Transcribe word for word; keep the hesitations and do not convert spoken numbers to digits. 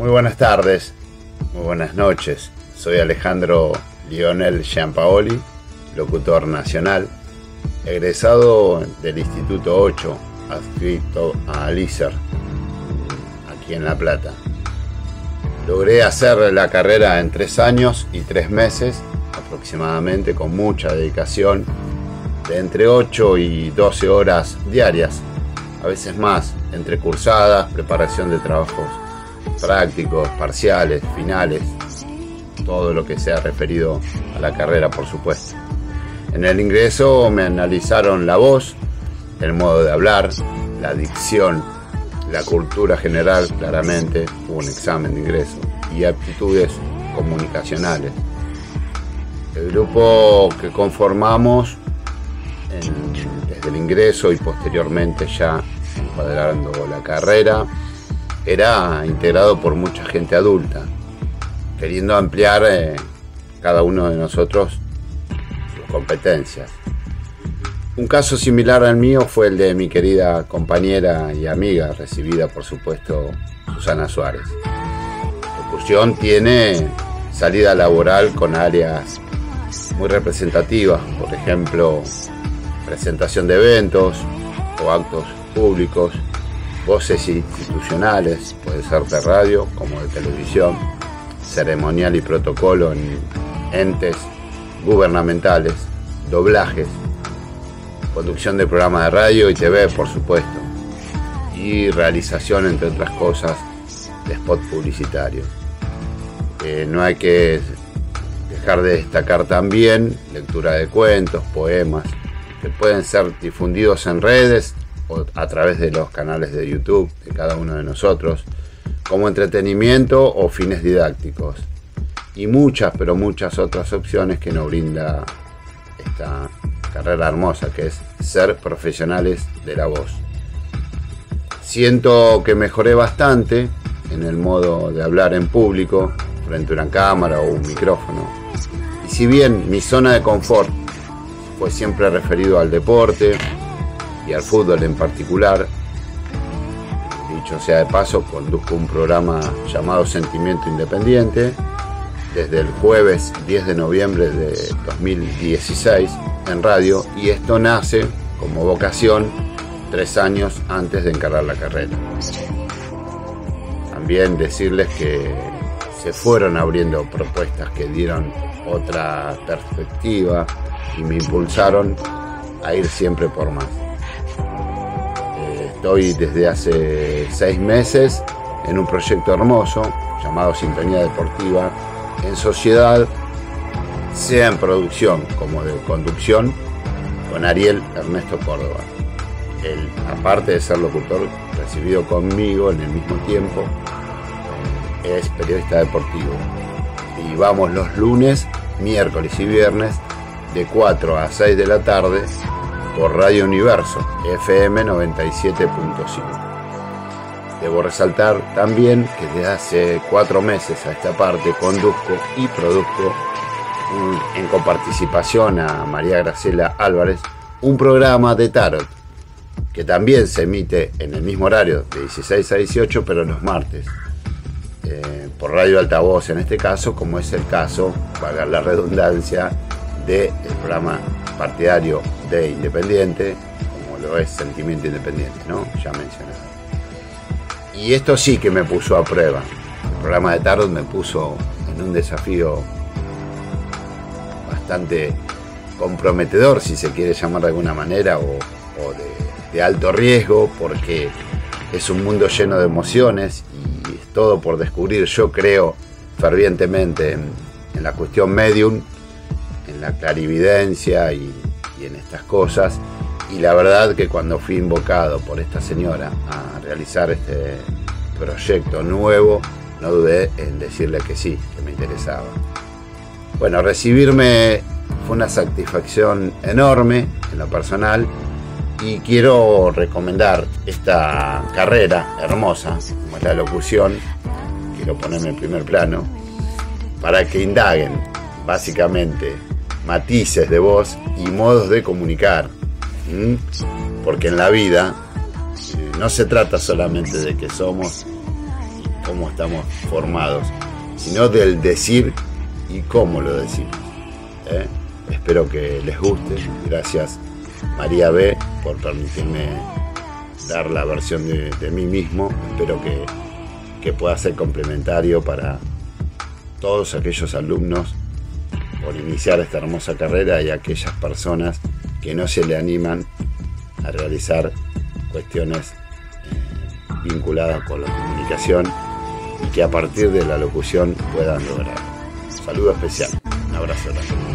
Muy buenas tardes, muy buenas noches. Soy Alejandro Lionel Giampaoli, locutor nacional, egresado del Instituto ocho, adscrito a Lícer, aquí en La Plata. Logré hacer la carrera en tres años y tres meses, aproximadamente, con mucha dedicación, de entre ocho y doce horas diarias, a veces más, entre cursadas, preparación de trabajos prácticos, parciales, finales, todo lo que sea referido a la carrera, por supuesto. En el ingreso me analizaron la voz, el modo de hablar, la dicción, la cultura general, claramente, hubo un examen de ingreso, y aptitudes comunicacionales. El grupo que conformamos en, desde el ingreso y posteriormente ya encuadrando la carrera, era integrado por mucha gente adulta, queriendo ampliar eh, cada uno de nosotros sus competencias. Un caso similar al mío fue el de mi querida compañera y amiga, recibida por supuesto, Susana Suárez. Locución tiene salida laboral con áreas muy representativas, por ejemplo, presentación de eventos o actos públicos, voces institucionales, puede ser de radio como de televisión, ceremonial y protocolo en entes gubernamentales, doblajes, conducción de programas de radio y T V, por supuesto, y realización, entre otras cosas, de spot publicitarios. Eh, no hay que dejar de destacar también lectura de cuentos, poemas, que pueden ser difundidos en redes o a través de los canales de YouTube de cada uno de nosotros, como entretenimiento o fines didácticos, y muchas, pero muchas otras opciones que nos brinda esta carrera hermosa que es ser profesionales de la voz. Siento que mejoré bastante en el modo de hablar en público, frente a una cámara o un micrófono, y si bien mi zona de confort fue siempre referido al deporte y al fútbol en particular, dicho sea de paso, conduzco un programa llamado Sentimiento Independiente desde el jueves diez de noviembre de dos mil dieciséis en radio, y esto nace como vocación tres años antes de encarar la carrera. También decirles que se fueron abriendo propuestas que dieron otra perspectiva y me impulsaron a ir siempre por más. Eh, estoy desde hace seis meses en un proyecto hermoso llamado Sintonía Deportiva, en sociedad, sea en producción como de conducción, con Ariel Ernesto Córdoba. Él, aparte de ser locutor, recibido conmigo en el mismo tiempo, es periodista deportivo. Y vamos los lunes, miércoles y viernes de cuatro a seis de la tarde por Radio Universo, F M noventa y siete punto cinco. Debo resaltar también que desde hace cuatro meses a esta parte conduzco y produzco un, en coparticipación a María Graciela Álvarez, un programa de tarot que también se emite en el mismo horario de dieciséis a dieciocho, pero los martes, eh, por Radio Altavoz en este caso, como es el caso, valga la redundancia, del programa partidario de Independiente, como lo es Sentimiento Independiente, ¿no? Ya mencionado. Y esto sí que me puso a prueba. El programa de tarot me puso en un desafío bastante comprometedor, si se quiere llamar de alguna manera, o, o de, de alto riesgo, porque es un mundo lleno de emociones y es todo por descubrir. Yo creo fervientemente en, en la cuestión medium, en la clarividencia y, y en estas cosas, y la verdad que cuando fui invocado por esta señora a realizar este proyecto nuevo, no dudé en decirle que sí, que me interesaba. Bueno, recibirme fue una satisfacción enorme en lo personal, y quiero recomendar esta carrera hermosa como es la locución. Quiero ponerme en primer plano para que indaguen básicamente matices de voz y modos de comunicar, ¿Mm? porque en la vida eh, no se trata solamente de que somos cómo estamos formados, sino del decir y cómo lo decimos. ¿eh? Espero que les guste. Gracias, María B, por permitirme dar la versión de, de mí mismo. Espero que, que pueda ser complementario para todos aquellos alumnos por iniciar esta hermosa carrera y aquellas personas que no se le animan a realizar cuestiones eh, vinculadas con la comunicación y que a partir de la locución puedan lograr. Saludo especial. Un abrazo grande.